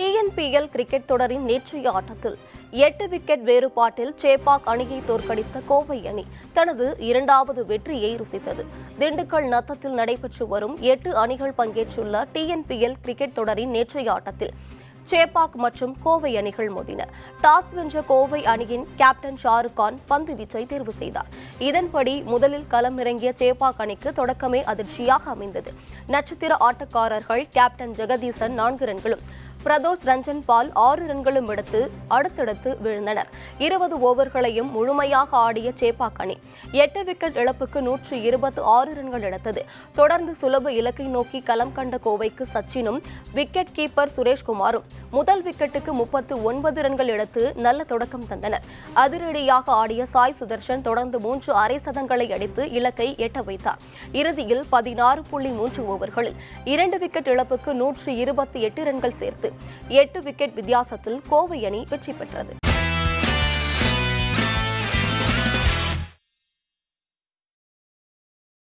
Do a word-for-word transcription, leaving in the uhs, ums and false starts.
D N P L cricket தொடரின் நேற்றைய ஆட்டத்தில் எட்டு விக்கெட் வேறுபாட்டில் சேப்பாக் அணியை தோற்கடித்த கோவை அணி தனது இரண்டாவது வெற்றியை ருசித்தது. திண்டுக்கல் நத்தத்தில் நடைபெற்று வரும் எட்டு அணிகள் பங்கேற்றுள்ள T N P L cricket தொடரின் நேற்றைய ஆட்டத்தில் சேப்பாக் மற்றும் கோவை அணிகள் மோதின. டாஸ் வென்ற கோவை அணியின் கேப்டன் ஷாருக் கான் பந்து வீச்சை தேர்வு செய்தார். இதன்படி முதலில் களமிறங்கிய சேப்பாக் அணிக்கு தொடக்கமே அதிர்ச்சியாக அமைந்தது. நட்சத்திர ஆட்டக்காரர்கள் கேப்டன் ஜெகதீசன் நான்கு ரன்களும் பிரதோஷ் ரஞ்சன் பால் ஆறு ரன்களும் எடுத்து அடுத்தடுத்து விழுந்தனர். இருபது ஓவர்களையும் முழுமையாக ஆடிய சேப்பாக் அணி எட்டு விக்கெட் இழப்புக்கு நூற்று இருபத்தி ஆறு ரன்கள் எடுத்தது. தொடர்ந்து சுலப இலக்கை நோக்கி களம் கண்ட கோவைக்கு சச்சினும் விக்கெட் கீப்பர் சுரேஷ்குமாரும் முதல் விக்கெட்டுக்கு முப்பத்து ஒன்பது ரன்கள் எடுத்து நல்ல தொடக்கம் தந்தனர். அதிரடியாக ஆடிய சாய் சுதர்ஷன் தொடர்ந்து மூன்று அரை சதங்களை அடித்து இலக்கை எட்ட வைத்தார். இறுதியில் பதினாறு புள்ளி மூன்று ஓவர்களில் இரண்டு விக்கெட் இழப்புக்கு நூற்று இருபத்தி எட்டு ரன்கள் சேர்த்து எட்டு விக்கெட் வித்தியாசத்தில் கோவை அணி வெற்றி பெற்றது.